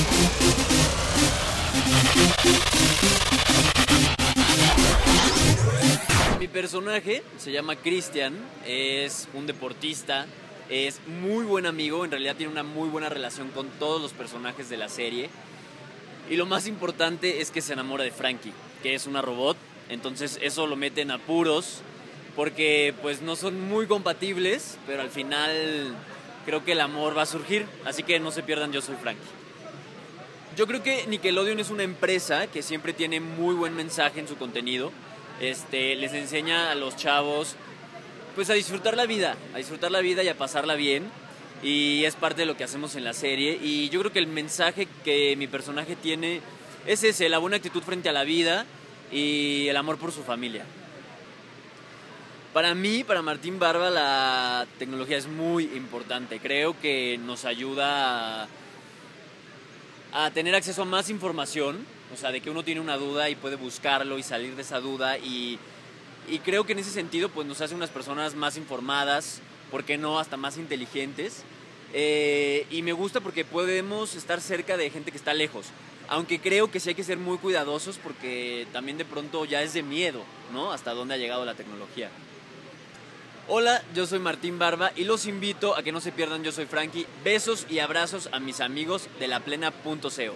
Mi personaje se llama Christian, es un deportista, es muy buen amigo, en realidad tiene una muy buena relación con todos los personajes de la serie. Y lo más importante es que se enamora de Frankie, que es una robot, entonces eso lo mete en apuros, porque pues no son muy compatibles, pero al final creo que el amor va a surgir, así que no se pierdan Yo Soy Frankie. Yo creo que Nickelodeon es una empresa que siempre tiene muy buen mensaje en su contenido. Les enseña a los chavos pues a disfrutar la vida y a pasarla bien, y es parte de lo que hacemos en la serie. Y yo creo que el mensaje que mi personaje tiene es ese, la buena actitud frente a la vida y el amor por su familia. Para mí, para Martín Barba, la tecnología es muy importante. Creo que nos ayuda a tener acceso a más información, o sea, de que uno tiene una duda y puede buscarlo y salir de esa duda, y creo que en ese sentido pues nos hace unas personas más informadas, ¿por qué no? Hasta más inteligentes, y me gusta porque podemos estar cerca de gente que está lejos, aunque creo que sí hay que ser muy cuidadosos porque también de pronto ya es de miedo, ¿no? Hasta dónde ha llegado la tecnología. Hola, yo soy Martín Barba y los invito a que no se pierdan Yo Soy Frankie. Besos y abrazos a mis amigos de laplena.co.